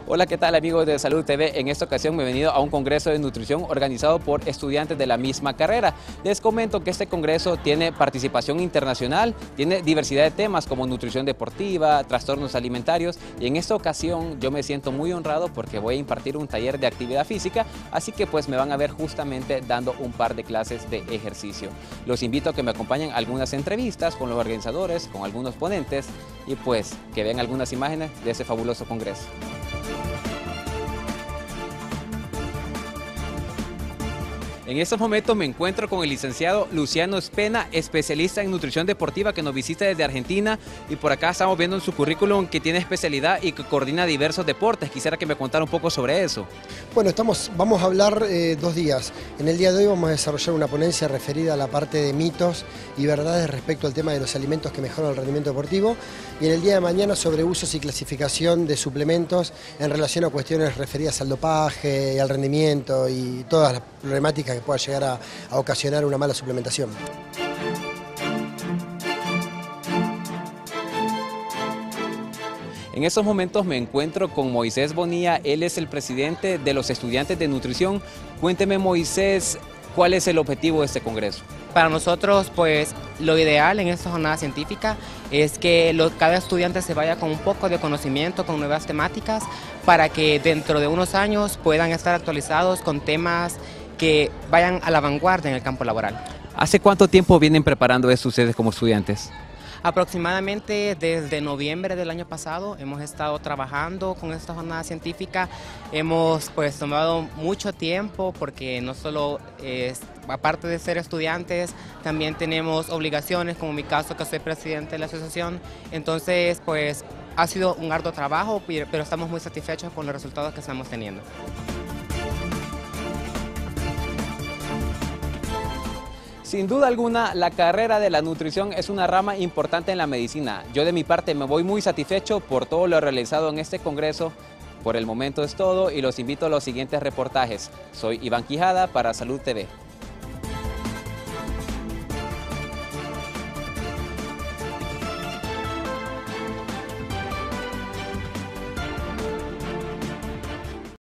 Hola, ¿qué tal amigos de Salud TV? En esta ocasión me he venido a un congreso de nutrición organizado por estudiantes de la misma carrera. Les comento que este congreso tiene participación internacional, tiene diversidad de temas como nutrición deportiva, trastornos alimentarios, y en esta ocasión yo me siento muy honrado porque voy a impartir un taller de actividad física, así que pues me van a ver justamente dando un par de clases de ejercicio. Los invito a que me acompañen a algunas entrevistas con los organizadores, con algunos ponentes y pues que vean algunas imágenes de ese fabuloso congreso. En estos momentos me encuentro con el licenciado Luciano Espena, especialista en nutrición deportiva que nos visita desde Argentina, y por acá estamos viendo en su currículum que tiene especialidad y que coordina diversos deportes. Quisiera que me contara un poco sobre eso. Bueno, vamos a hablar 2 días. En el día de hoy vamos a desarrollar una ponencia referida a la parte de mitos y verdades respecto al tema de los alimentos que mejoran el rendimiento deportivo, y en el día de mañana sobre usos y clasificación de suplementos en relación a cuestiones referidas al dopaje y al rendimiento y todas las problemáticas que pueda llegar a ocasionar una mala suplementación. En estos momentos me encuentro con Moisés Bonilla, él es el presidente de los estudiantes de nutrición. Cuénteme, Moisés, ¿cuál es el objetivo de este congreso? Para nosotros, pues, lo ideal en esta jornada científica es que cada estudiante se vaya con un poco de conocimiento, con nuevas temáticas, para que dentro de unos años puedan estar actualizados con temas que vayan a la vanguardia en el campo laboral. ¿Hace cuánto tiempo vienen preparando esto ustedes como estudiantes? Aproximadamente desde noviembre del año pasado hemos estado trabajando con esta jornada científica. Hemos pues tomado mucho tiempo porque no solo aparte de ser estudiantes, también tenemos obligaciones, como en mi caso que soy presidente de la asociación. Entonces pues ha sido un arduo trabajo, pero estamos muy satisfechos con los resultados que estamos teniendo. Sin duda alguna, la carrera de la nutrición es una rama importante en la medicina. Yo de mi parte me voy muy satisfecho por todo lo realizado en este congreso. Por el momento es todo y los invito a los siguientes reportajes. Soy Iván Quijada para Salud TV.